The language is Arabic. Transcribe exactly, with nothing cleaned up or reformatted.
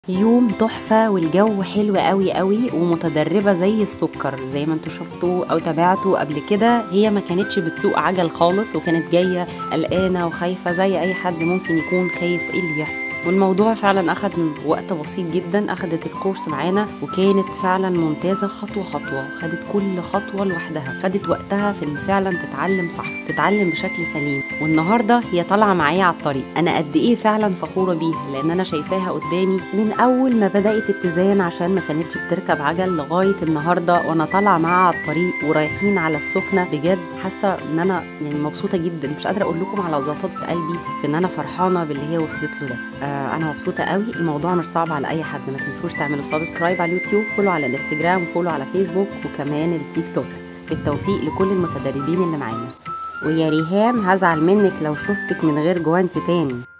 يوم تحفة والجو حلو قوي قوي ومتدربة زي السكر زي ما انتوا شفتوا او تابعتوا قبل كده. هي ما كانتش بتسوق عجل خالص وكانت جاية قلقانة وخايفة زي اي حد ممكن يكون خايف ايه اللي يحصل، والموضوع فعلا اخد وقت بسيط جدا. اخدت الكورس معانا وكانت فعلا ممتازة خطوة خطوة، خدت كل خطوة لوحدها، خدت وقتها في ان فعلا تتعلم صح، تتعلم بشكل سليم. والنهاردة هي طالعة معايا على الطريق. انا قد ايه فعلا فخورة بيها لان انا شايفاها قدامي من اول ما بدأت اتزان عشان ما كانتش بتركب عجل لغاية النهاردة وانا طالعة معاها على الطريق ورايحين على السخنة. بجد حاسة ان انا يعني مبسوطة جدا، مش قادرة اقول لكم على زطات قلبي في ان انا فرحانة باللي هي وصلت له ده. آه انا مبسوطة قوي. الموضوع مش صعب على اي حد. ما تنسوش تعملوا سبسكرايب على اليوتيوب، فولو على الانستجرام، وفولو على فيسبوك وكمان التيك توك. بالتوفيق لكل المتدربين اللي معانا. ويا ريهام هزعل منك لو شفتك من غير جوانتي تاني.